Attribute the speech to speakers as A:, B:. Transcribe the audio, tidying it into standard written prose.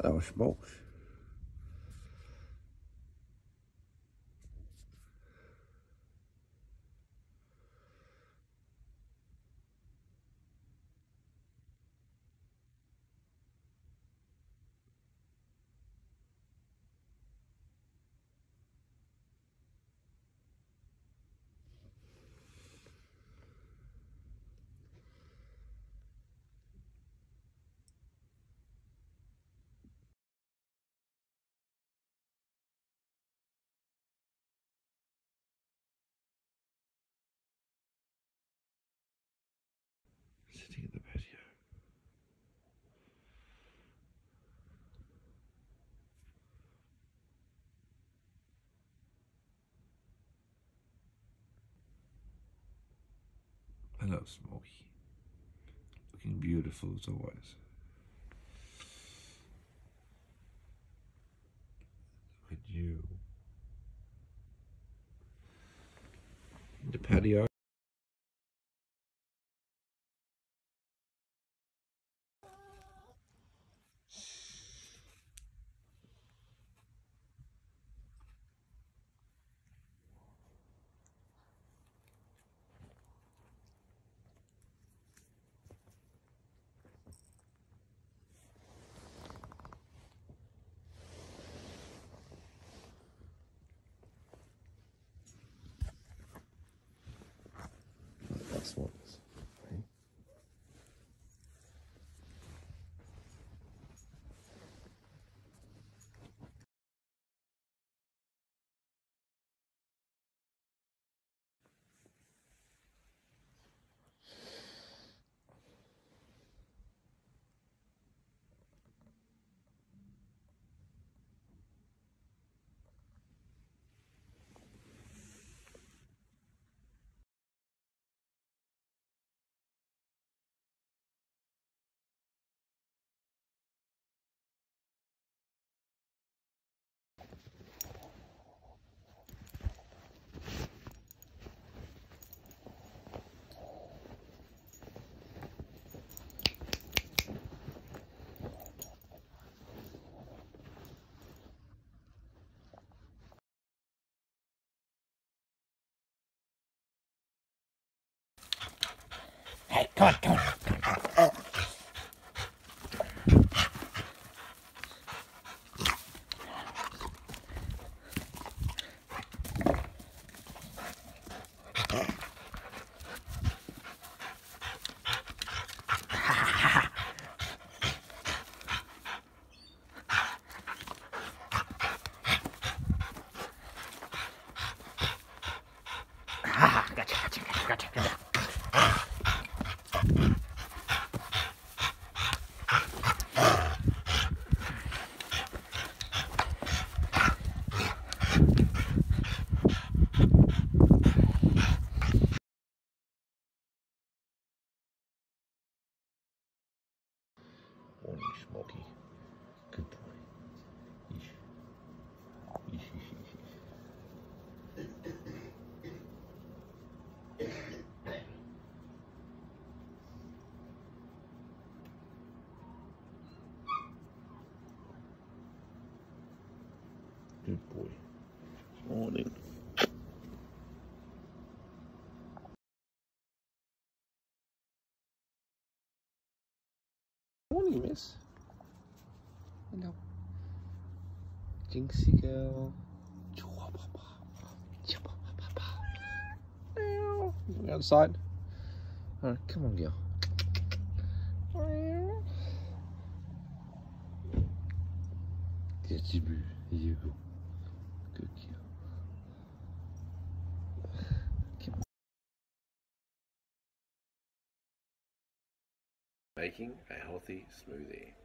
A: Hello, Smokey. Sitting in the patio. Hello, Smokey. Looking beautiful as always. Look at you. In the patio. That's what it is. Right? Hey, come on, come on, come on, come on. Gotcha, gotcha, gotcha, gotcha, gotcha. Morning, Smokey. Good boy. Yeesh. Yeesh, yeesh, yeesh, yeesh. Good boy. Morning. Morning, miss. Hello. Jinxie girl. You outside? Alright, come on, girl. Yes, you go. You go. Good girl. Come on. Making a healthy smoothie.